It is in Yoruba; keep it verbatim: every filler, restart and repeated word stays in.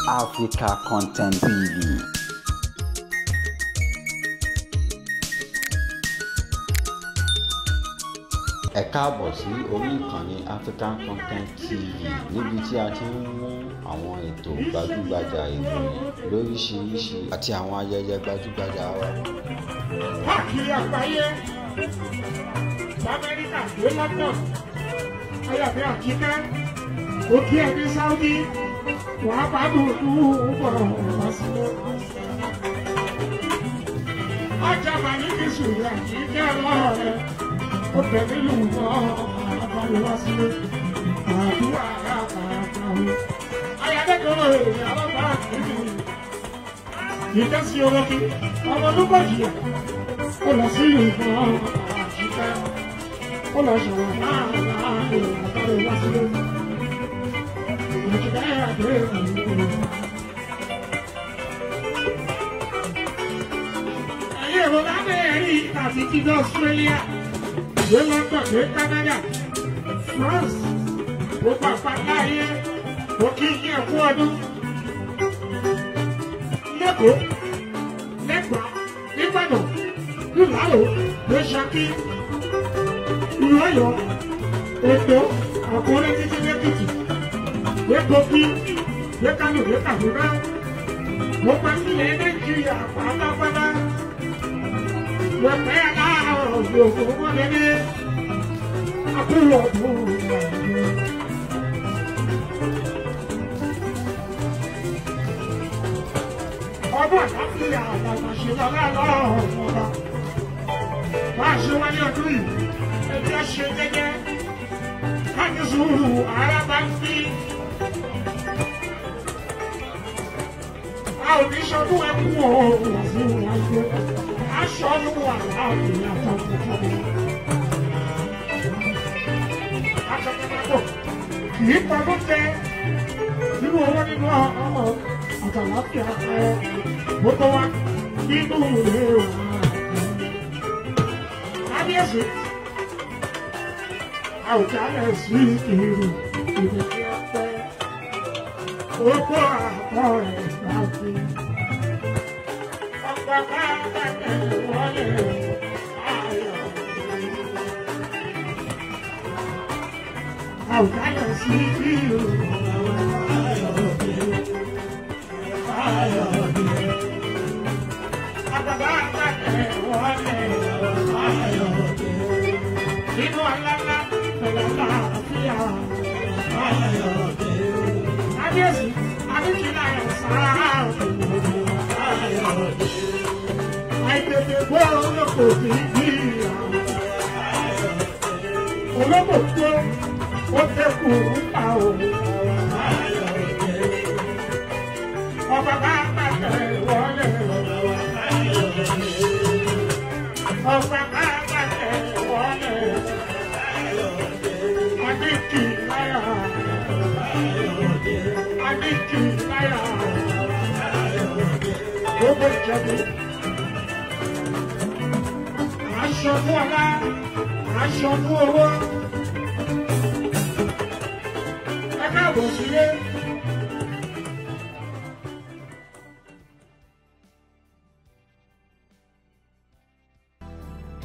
Africa Content T V. Ẹ káàbọ̀ sí orí ìkànnì African Content T V níbi tí a ti ń mú àwọn ètò gbajúgbajà ìròyìn lóríṣiríṣi àti àwọn ayẹyẹ gbajúgbajà wa. Káàkiri àgbáyé, Amẹ́ríkà dé London, Ayàbẹ̀ Àjíkẹ́, òkè ẹ̀dí Saudi, wàá bá dùdú bọ̀rọ̀ wá sílẹ̀. Ọjà màní kì í sùn Àjíkẹ́ lọ́rẹ̀, ó tẹ̀lé lùmọ́ àbálẹ̀ wá sílẹ̀. Àdúrà àkàkàwé, Ayàdẹ́kọ̀ọ́ èèyàn alábàá kìí. Ìjẹ́sí olókè, ọmọ olúbọ̀jì ẹ̀, ó lọ sí ìlú Àjíkẹ́, ó lọ ṣọ̀rọ̀ máa ń ra àbálẹ̀ wá sílẹ̀. Ẹ̀yẹ́ ìwọ̀n lábẹ́ ẹ̀rí àti ti dé Australia, dé London, dé Canada, France, gbogbo àpáta ayé, ó kí í yẹ fún ọdún. Lẹ́kọ̀ọ́, Lẹ́gbàá, Nígbàdàn, Nílàló, ló Ṣakí, ìlú Ọ̀yọ́, Èkó, Àkúrẹ́ títí lẹ́kìtì. Lẹ́kọ̀ọ́kí, lẹ́kàlù, lẹ́kàlùrá, mo pa sílẹ̀ Nàìjíríà pátápátá. Wẹ̀pẹ́ aláàrọ̀ òfò wọlé ní àkúrò ọdún ìrìnàjò. Ọdún àtàkìlẹ̀ àgbàgbà ṣe lọ́lá lọ́rọ̀ ọ̀pọ̀lá. Bá a ṣe wáyé ọdún yìí, ẹgbẹ́ ṣe jẹ́jẹ́, káàkiri sùúrù ara bá ń fi. Oníṣọdún ẹkú ọ̀hún sí ìwájú, aṣọ ọdún wà láàrin àtàkùnkùn. Akẹ́kọ̀ọ́ kìí pamọ́ jẹ́ nínú owó nínú ọmọ àtàláfíà ẹ̀ gbogbo wa nínú ìwé wa. Kábíyèsí, àwùjálẹ̀ sí ìrù ìrètí ọpẹ́. Gbogbo àpọ̀ ẹ̀ láti ọgbà káàkiri wọlé ayọ̀. Àwùjálẹ̀ sí ìlú ayọ̀dé, ayọ̀dé. Ọgbà káàkiri wọlé ayọ̀dé. Nínú ọlọ́lá pẹ̀lú àlàáfíà ayọ̀dé. Kábíyèsí, àbíkílà ẹ̀ sáà ayọ̀dé. Àìtètè gbọ́ olóko kì í bí ayọ̀dé. Olóko tó ó tẹ́kù nípa òun ayọ̀dé. Ọba bá bàtẹ̀ wọlé ayọ̀dé. Ọba bá bàtẹ̀ wọlé ayọ̀dé. Àbíkílà ayọ̀dé. Àbíkílà ayọ̀dé. Gbogbo ìjọba. Aṣọ fún ọlá, aṣọ fún owó.